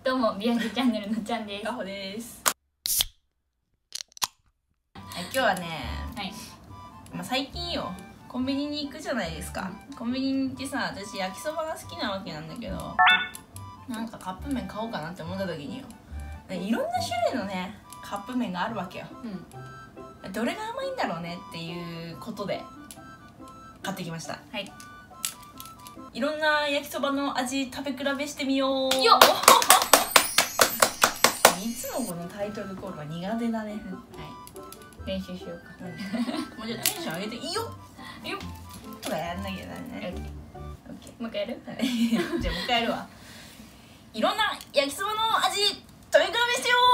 どうも、ビアンジチャンネルのちゃんです。 ガホです。はい、今日はね、 はい。 最近よ、コンビニに行くじゃないですか。コンビニに行ってさ、私焼きそばが好きなわけなんだけど、なんかカップ麺買おうかなって思った時によ、いろんな種類のね、カップ麺があるわけよ。どれが甘いんだろうねっていうことで買ってきました。 はい。 いろんな焼きそばの味食べ比べしてみよう。 よっいつもこのタイトルコールは苦手だね。はい。 練習しようか。 もうじゃあテンション上げていいよ。 よっとかやんなきゃだね。 オッケー。もう一回やる？ じゃあもう一回やるわ。いろんな焼きそばの味食べ比べしよ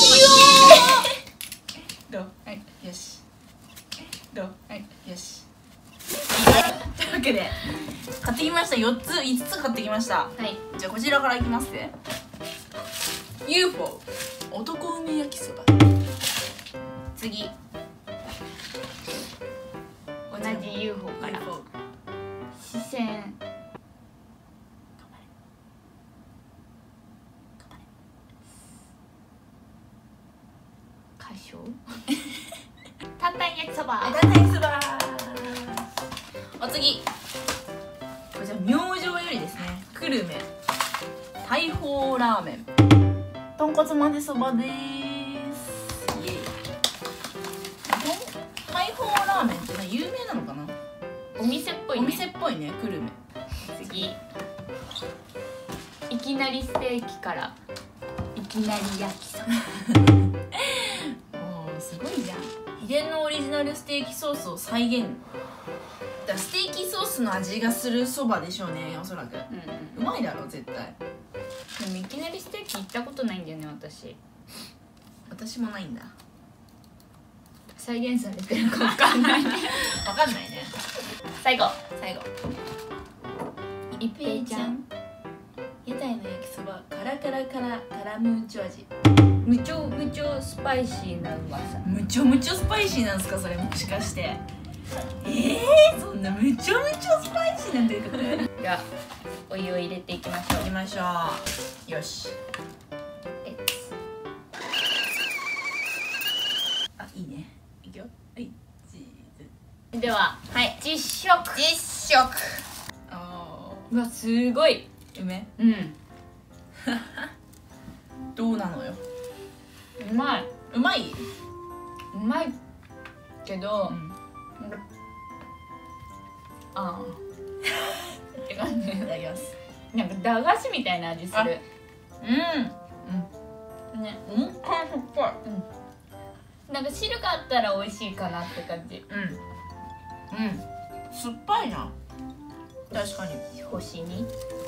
う。どう？ はい。 よし。どう？ はい。 よし。というわけで買ってきました。5つ買ってきました。 はい。 じゃあこちらからいきますね。UFO 男梅焼きそば。次同じ UFO から四川歌唱担々焼きそば。 担々焼きそば。お次こちら明星よりですね、久留米大砲ラーメン豚骨まぜそばです。イエイ。大砲ラーメンって有名なのかな。 お店っぽいね。 お店っぽいね、久留米。 次、いきなりステーキからいきなり焼きそば。 もうすごいじゃん。秘伝のオリジナルステーキソースを再現。だからステーキソースの味がするそばでしょうね、おそらく。うまいだろ絶対。 でもいきなりステーキ行ったことないんだよね、 私もないんだ。 再現されてるか分かんないね。 わかんないね。 最後一平ちゃん屋台の焼きそばカラカラカラカラムーチョ味。 むちょむちょスパイシーなうまさ。 むちょむちょスパイシーなんですか、それもしかして。そんなむちょむちょスパイシーなんてことで。 じゃあお湯を入れていきましょう。 行きましょう。よし。あ、いいね。いくよ。はい、チーズ。 では、 はい、 実食。うわ、すごい。 梅。 うん。 どうなのよ。 うまい。 うまい。 うまいけど、ああって感じ。 いただきます。 なんか駄菓子みたいな味する。ね。 酸っぱい。 なんか汁があったら美味しいかなって感じ。 酸っぱいな。確かに。 星に。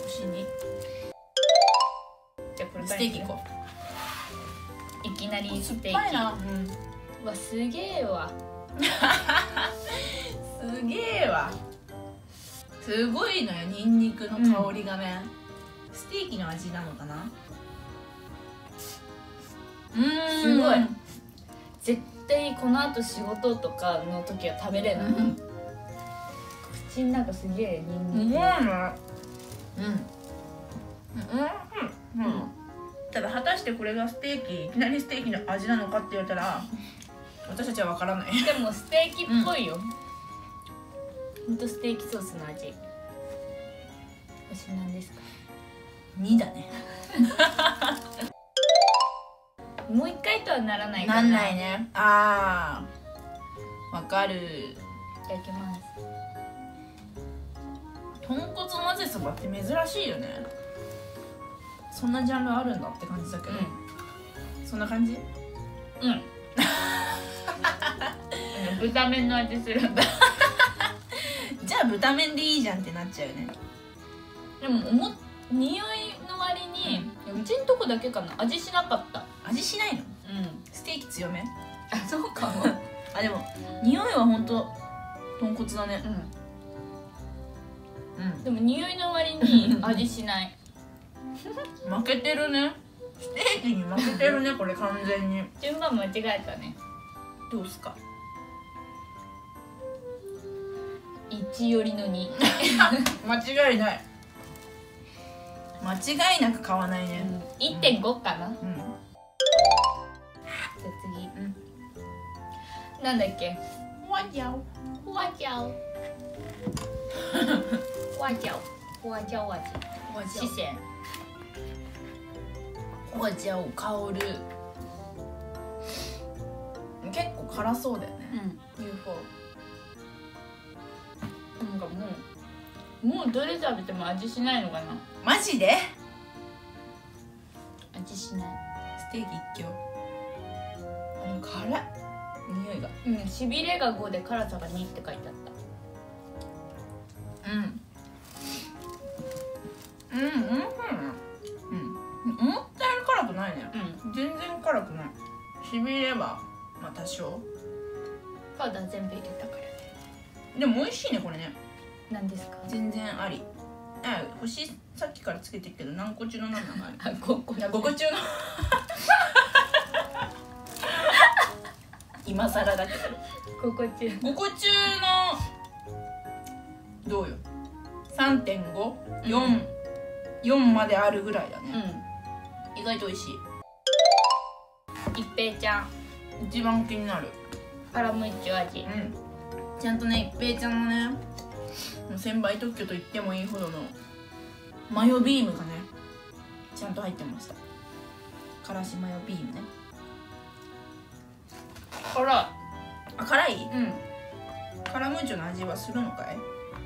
じゃあこれステーキ行こう。いきなりステーキ。 酸っぱいな。 うわ、すげえわ。 すげえわ。すごいのよ、ニンニクの香りがね。ステーキの味なのかな。 すごい。絶対この後仕事とかの時は食べれない。口の中すげえニンニク。 ただ果たしてこれがいきなりステーキの味なのかって言われたら私たちは分からない。 でもステーキっぽいよ。ほんとステーキソースの味。星なんですか 2だね。 もう一回とはならないかな。 なんないね。あー、わかる。 いただきます。 豚骨混ぜそばって珍しいよね。そんなジャンルあるんだって感じだけど、そんな感じ。 豚麺の味するんだ。 じゃあ豚麺でいいじゃんってなっちゃうよね。 でも匂いの割に、うちんとこだけかな、味しなかった。 味しないの？ステーキ強め？ あ、そうかも。 あ、でも匂いはほんと豚骨だね。 でも匂いの割に味しない。 負けてるね。ステーキに負けてるね、これ完全に。 順番間違えたね。 どうすか 1よりの2。 間違いない。 間違いなく買わないね。 1.5 かな。 うん。 じゃあ次、なんだっけ。 花椒。 花椒花椒花椒味。四川花椒香る。結構辛そうだよね。 UFO。なんかもうどれ食べても味しないのかな。 マジで？ 味しない。 ステーキ一挙。辛い。匂いが。 しびれが5で辛さが2って書いてあった。 思ったより辛くないね。全然辛くない。しびれはまあ多少。 パウダー全部入れたからね。 でも美味しいねこれね。 何ですか？ 全然あり。星さっきからつけてるけど何個中の何なのあれ。 5個。 5個中の。今更だけど。 5個中。 5個中のどうよ。3.5、4まであるぐらいだね。意外と美味しい。一平ちゃん。 一番気になる。 カラムーチョ味。 ちゃんとね、一平ちゃんのね、1000倍特許と言ってもいいほどのマヨビームがね、ちゃんと入ってました。からしマヨビームね。 辛い。 あ、辛い？カラムーチョの味はするのかい？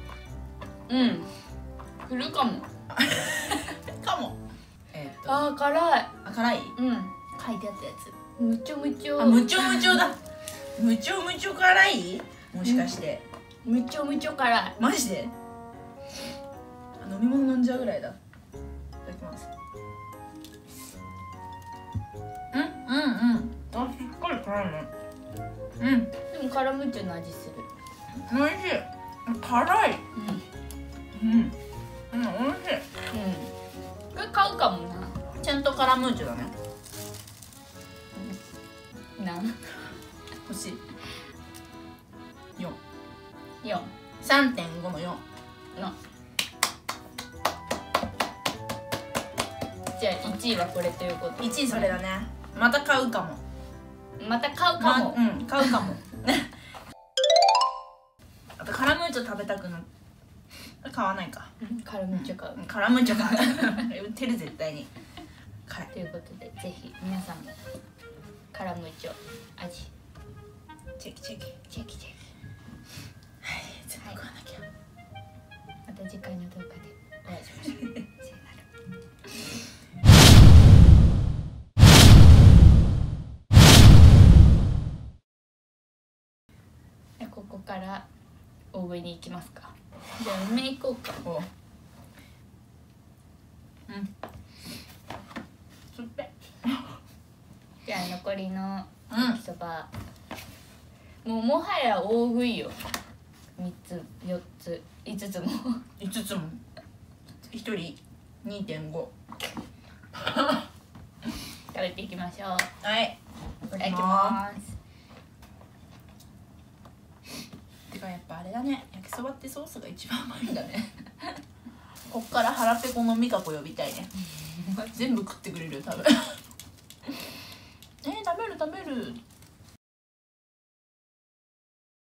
するかも。 かも。 あ、辛い。 あ、辛い？ 書いてあったやつ。むちょむちょ。 あ、むちょむちょだ。むちょむちょ辛い？もしかして。 むちょむちょ辛い。 マジで？飲み物飲んじゃうぐらいだ。いただきます。あ、しっかり辛いね。 でもカラムーチョの味する。 おいしい。辛い。おいしい。 これ買うかもな。 ちゃんとカラムーチョだね。欲しい。4。3.5 の4。 じゃあ1位はこれということ。 1位それだね。また買うかも。 また買うかも。 買うかも。あとカラムーチョ食べたくなる。買わないか。 カラムーチョ買う。 カラムーチョ買う。売ってる絶対に。 ということでぜひ皆さんカラムーチョ味チェキチェキ。はい、全部食わなきゃ。 また次回の動画でお会いしましょう。さよなら。ここから大食いに行きますか。じゃあ梅行こうか。 すっぺ。 じゃあ残りの焼きそば、もはや大食いよ。3つ4つ5つも 5つも1人 2.5 食べていきましょう。 はい、 いただきます。 てかやっぱあれだね、焼きそばってソースが一番うまいんだね。こっから腹ペコのミカコ呼びたいね。全部食ってくれるよ多分。食べる